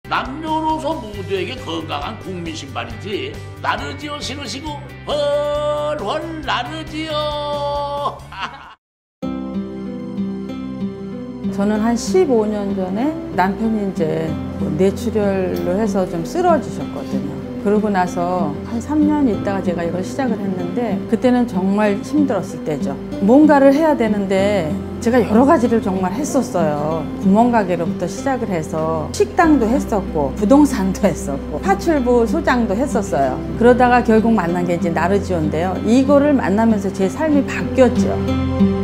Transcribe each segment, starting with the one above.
남녀노소 모두에게 건강한 국민 신발이지. 나르지오 신으시고 훨훨 나르지오. 저는 한 15년 전에 남편이 이제 뇌출혈로 해서 좀 쓰러지셨거든요. 그러고 나서 한 3년 있다가 제가 이걸 시작을 했는데 그때는 정말 힘들었을 때죠. 뭔가를 해야 되는데 제가 여러 가지를 정말 했었어요. 구멍가게로부터 시작을 해서 식당도 했었고 부동산도 했었고 파출부 소장도 했었어요. 그러다가 결국 만난 게 이제 나르지오인데요. 이거를 만나면서 제 삶이 바뀌었죠.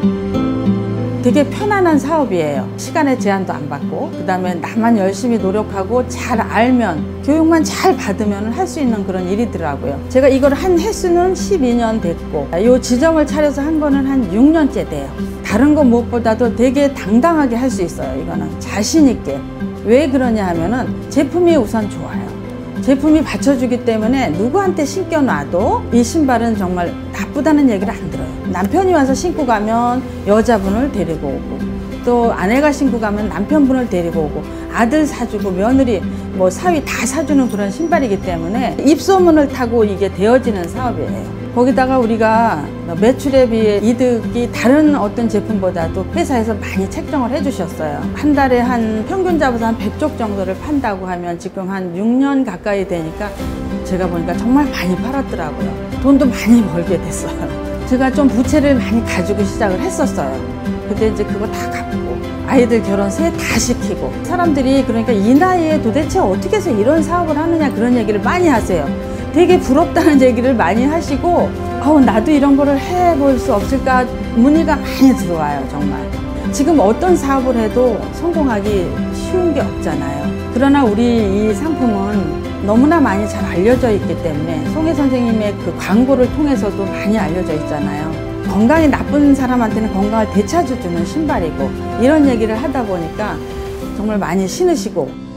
되게 편안한 사업이에요. 시간의 제한도 안 받고 그 다음에 나만 열심히 노력하고 잘 알면 교육만 잘 받으면 할 수 있는 그런 일이더라고요. 제가 이걸 한 횟수는 12년 됐고 이 지점을 차려서 한 거는 한 6년째 돼요. 다른 거 무엇보다도 되게 당당하게 할 수 있어요. 이거는 자신 있게. 왜 그러냐 하면은 제품이 우선 좋아요. 제품이 받쳐주기 때문에 누구한테 신겨놔도 이 신발은 정말 나쁘다는 얘기를 안 들어요. 남편이 와서 신고 가면 여자분을 데리고 오고 또 아내가 신고 가면 남편분을 데리고 오고 아들 사주고 며느리 뭐 사위 다 사주는 그런 신발이기 때문에 입소문을 타고 이게 되어지는 사업이에요. 거기다가 우리가 매출에 비해 이득이 다른 어떤 제품보다도 회사에서 많이 책정을 해주셨어요. 한 달에 한 평균 잡아서 한 100쪽 정도를 판다고 하면 지금 한 6년 가까이 되니까 제가 보니까 정말 많이 팔았더라고요. 돈도 많이 벌게 됐어요. 제가 좀 부채를 많이 가지고 시작을 했었어요. 근데 이제 그거 다 갚고 아이들 결혼 셋 다 시키고 사람들이 그러니까 이 나이에 도대체 어떻게 해서 이런 사업을 하느냐 그런 얘기를 많이 하세요. 되게 부럽다는 얘기를 많이 하시고 나도 이런 거를 해볼 수 없을까 문의가 많이 들어와요. 정말 지금 어떤 사업을 해도 성공하기 쉬운 게 없잖아요. 그러나 우리 이 상품은 너무나 많이 잘 알려져 있기 때문에 송혜 선생님의 그 광고를 통해서도 많이 알려져 있잖아요. 건강이 나쁜 사람한테는 건강을 되찾아주는 신발이고 이런 얘기를 하다 보니까 정말 많이 신으시고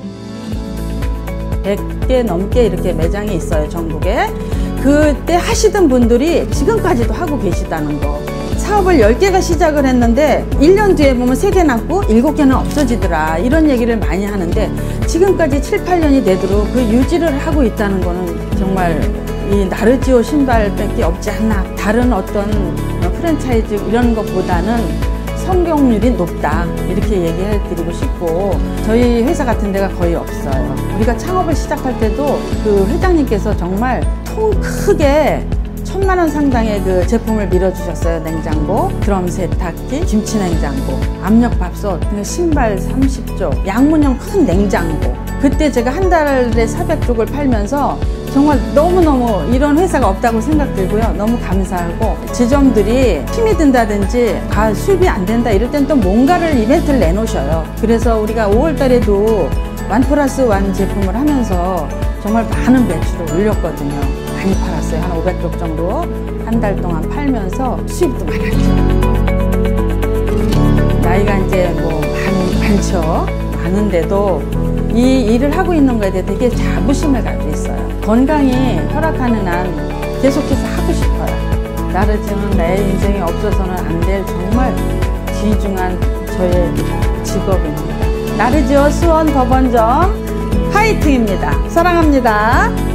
100개 넘게 이렇게 매장이 있어요. 전국에. 그때 하시던 분들이 지금까지도 하고 계시다는 거. 사업을 10개가 시작을 했는데 1년 뒤에 보면 3개 남고 7개는 없어지더라 이런 얘기를 많이 하는데 지금까지 7, 8년이 되도록 그 유지를 하고 있다는 거는 정말 이 나르지오 신발밖에 없지 않나. 다른 어떤 프랜차이즈 이런 것보다는 성공률이 높다 이렇게 얘기해 드리고 싶고 저희 회사 같은 데가 거의 없어요. 우리가 창업을 시작할 때도 그 회장님께서 정말 통 크게 1000만 원 상당의 그 제품을 밀어주셨어요. 냉장고, 드럼 세탁기, 김치 냉장고, 압력밥솥, 신발 30쪽, 양문형 큰 냉장고. 그때 제가 한 달에 400쪽을 팔면서 정말 너무너무 이런 회사가 없다고 생각 들고요. 너무 감사하고 지점들이 힘이 든다든지 수입이 안 된다 이럴 땐 또 뭔가를 이벤트를 내놓으셔요. 그래서 우리가 5월 달에도 1+1 제품을 하면서 정말 많은 매출을 올렸거든요. 많이 팔았어요. 한 500쪽 정도 한 달 동안 팔면서 수입도 많았죠. 나이가 이제 뭐 많죠. 많은데도 이 일을 하고 있는 거에 대해 되게 자부심을 가지고 있어요. 건강이 허락하는 한 계속해서 하고 싶어요. 나르지오는 내 인생에 없어서는 안 될 정말 귀중한 저의 직업입니다. 나르지오 수원 법원점 화이팅입니다. 사랑합니다.